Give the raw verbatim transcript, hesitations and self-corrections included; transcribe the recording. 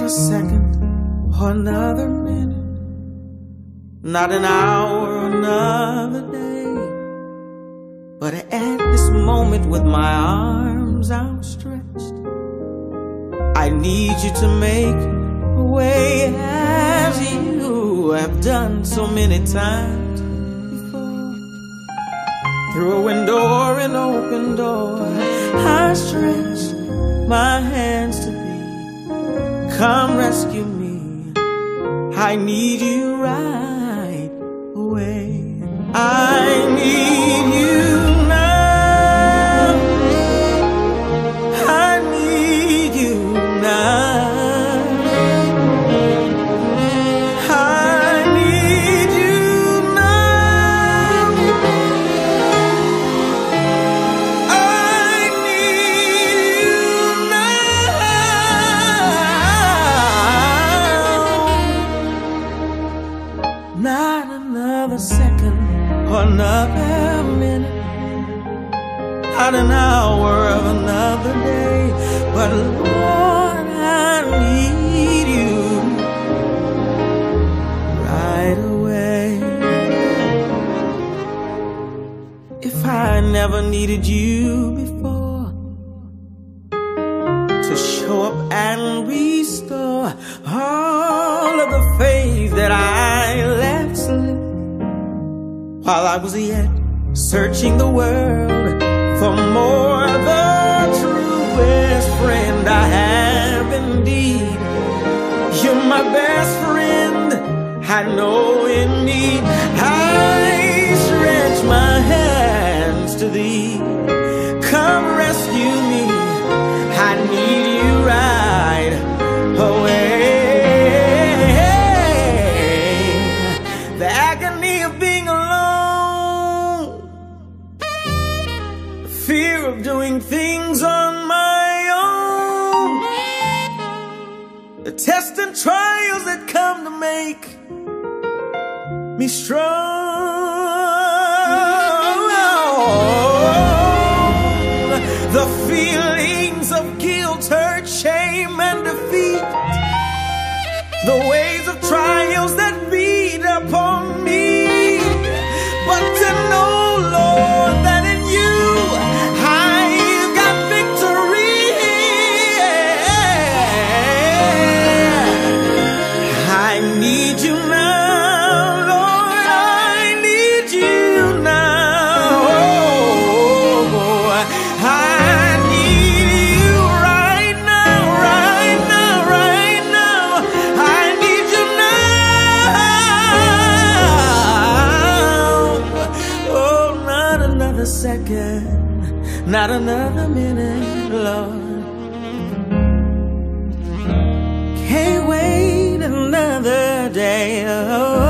second or another minute, not an hour or another day, but at this moment with my arms outstretched, I need you to make a way as you have done so many times before. Through a window or an open door, I stretch my hands to thee. Come rescue me, I need you right away. I need you now, I need you now, I need you now, I need you now. Not another second or another minute, not an hour of another day, but Lord, I need you right away. If I never needed you before to show up and restore all of the faith that I let slip while I was yet searching the world for more, the truest friend I have indeed. You're my best friend, I know in need. I stretch my hands to thee. Come rescue me, I need you right away. The agony of being alone, the fear of doing things on my own, the tests and trials that come to make me strong, the feelings of guilt, hurt, shame, and defeat, the waves of trials that beat upon me, but to know, Lord, that in you I've got victory. I need you now, Lord, I need you now. I need you right now, right now, right now. I need you now. Oh, not another second, not another minute, Lord. Can't wait another day. Oh.